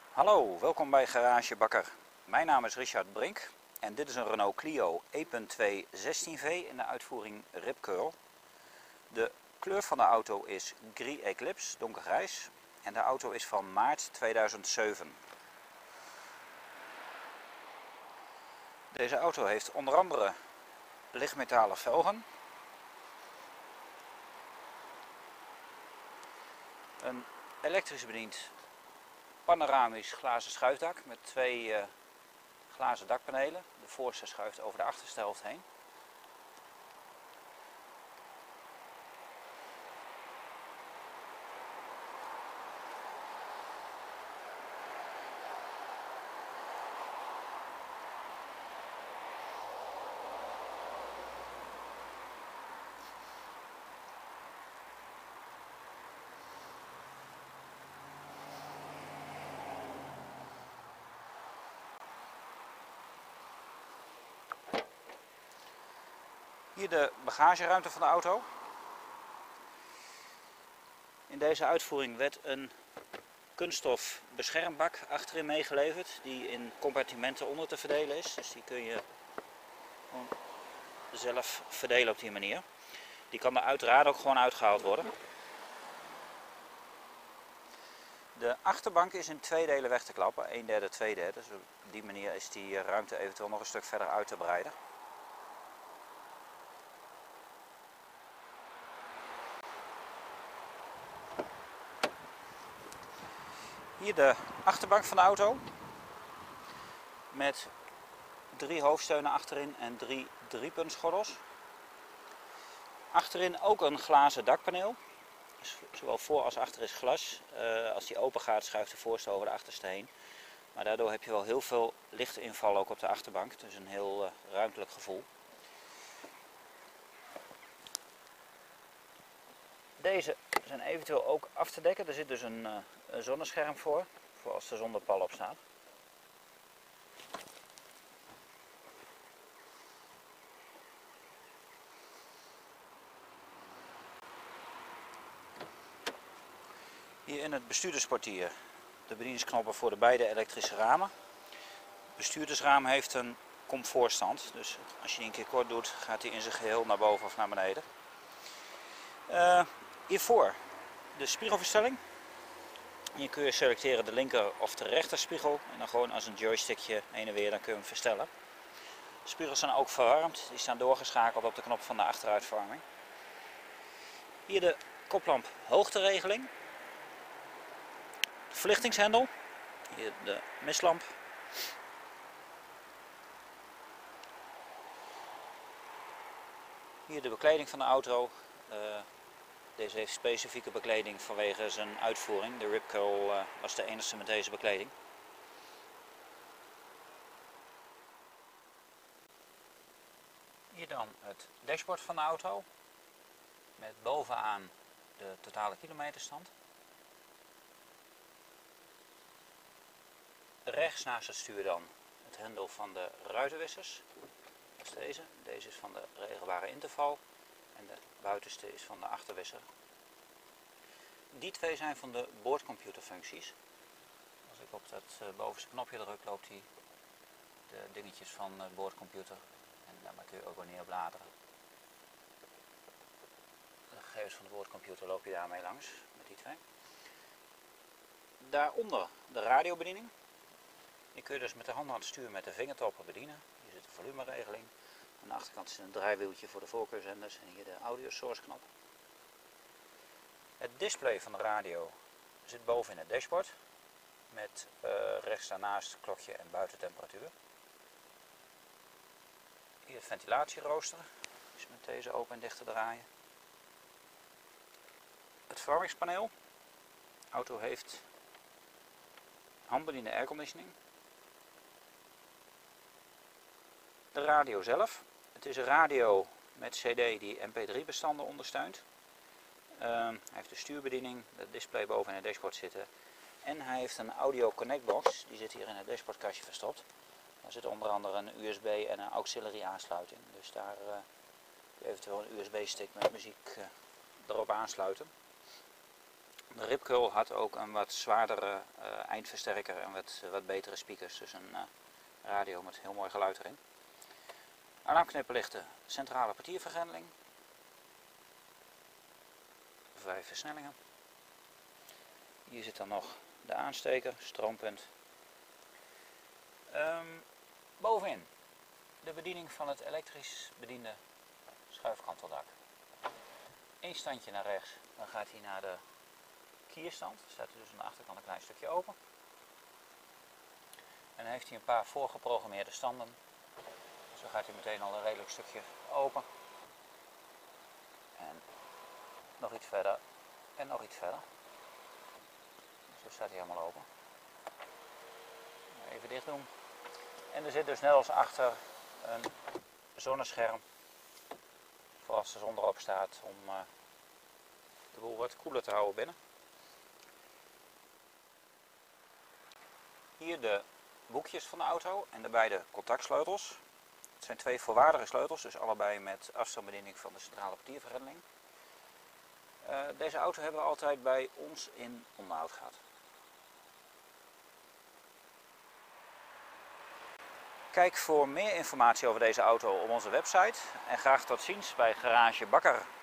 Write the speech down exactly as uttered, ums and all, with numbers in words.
Hallo, welkom bij Garage Bakker. Mijn naam is Richard Brink en dit is een Renault Clio E twee zestien V in de uitvoering Rip Curl. De kleur van de auto is Gris Eclipse, donkergrijs, en de auto is van maart tweeduizend zeven. Deze auto heeft onder andere lichtmetalen velgen, een elektrisch bediend panoramisch glazen schuifdak met twee uh, glazen dakpanelen. De voorste schuift over de achterste helft heen. Hier de bagageruimte van de auto. In deze uitvoering werd een kunststof beschermbak achterin meegeleverd, die in compartimenten onder te verdelen is. Dus die kun je gewoon zelf verdelen op die manier. Die kan er uiteraard ook gewoon uitgehaald worden. De achterbank is in twee delen weg te klappen, een derde, twee derde. Dus op die manier is die ruimte eventueel nog een stuk verder uit te breiden. Hier de achterbank van de auto met drie hoofdsteunen achterin en drie driepuntsgordels. Achterin ook een glazen dakpaneel. Dus zowel voor als achter is glas. Uh, als die open gaat schuift de voorste over de achterste heen. Maar daardoor heb je wel heel veel lichtinval ook op de achterbank. Dus een heel uh, ruimtelijk gevoel. Deze zijn eventueel ook af te dekken. Er zit dus een, uh, een zonnescherm voor, voor als de zon er pal op staat. Hier in het bestuurdersportier de bedieningsknoppen voor de beide elektrische ramen. Het bestuurdersraam heeft een comfortstand, dus als je die een keer kort doet gaat hij in zijn geheel naar boven of naar beneden. Uh, hiervoor de spiegelverstelling. Hier kun je selecteren de linker of de rechter spiegel en dan gewoon als een joystickje heen en weer, dan kun je hem verstellen. De spiegels zijn ook verwarmd, die staan doorgeschakeld op de knop van de achteruitverwarming. Hier de koplamp hoogteregeling. De verlichtingshendel. Hier de mistlamp. Hier de bekleding van de auto. Uh, Deze heeft specifieke bekleding vanwege zijn uitvoering. De Rip Curl uh, was de enige met deze bekleding. Hier dan het dashboard van de auto. Met bovenaan de totale kilometerstand. Rechts naast het stuur dan het hendel van de ruitenwissers. Dat is deze. Deze is van de regelbare interval. En de buitenste is van de achterwisser. Die twee zijn van de boordcomputerfuncties. Als ik op dat bovenste knopje druk, loopt hij de dingetjes van de boordcomputer. En daarmee kun je ook wanneer bladeren. De gegevens van de boordcomputer loop je daarmee langs, met die twee. Daaronder de radiobediening. Die kun je dus met de hand aan het stuur met de vingertoppen bedienen. Hier zit de volumeregeling. Aan de achterkant zit een draaiwieltje voor de voorkeurzenders en hier de audio source knop. Het display van de radio zit boven in het dashboard met uh, rechts daarnaast klokje en buitentemperatuur. Hier het ventilatierooster, is met deze open en dicht te draaien. Het verwarmingspaneel. De auto heeft handbediende airconditioning. De radio zelf. Het is een radio met C D die M P drie bestanden ondersteunt. Uh, hij heeft de stuurbediening, het display boven in het dashboard zitten. En hij heeft een audio connect box, die zit hier in het dashboardkastje verstopt. Daar zit onder andere een U S B en een auxiliary aansluiting. Dus daar uh, kun je eventueel een U S B stick met muziek uh, erop aansluiten. De ripcurl had ook een wat zwaardere uh, eindversterker en wat, wat betere speakers. Dus een uh, radio met heel mooi geluid erin. Alarmknipperlichten, centrale portiervergrendeling. Vijf versnellingen. Hier zit dan nog de aansteker, stroompunt. Um, bovenin de bediening van het elektrisch bediende schuifkanteldak. Eén standje naar rechts, dan gaat hij naar de kierstand. Er staat dus aan de achterkant een klein stukje open. En dan heeft hij een paar voorgeprogrammeerde standen. Zo gaat hij meteen al een redelijk stukje open. En nog iets verder. En nog iets verder. Zo staat hij helemaal open. Even dicht doen. En er zit dus net als achter een zonnescherm. Voor als de zon erop staat om uh, de boel wat koeler te houden binnen. Hier de boekjes van de auto en de beide contactsleutels. Het zijn twee volwaardige sleutels, dus allebei met afstandsbediening van de centrale portiervergrendeling. Uh, deze auto hebben we altijd bij ons in onderhoud gehad. Kijk voor meer informatie over deze auto op onze website en graag tot ziens bij Garage Bakker.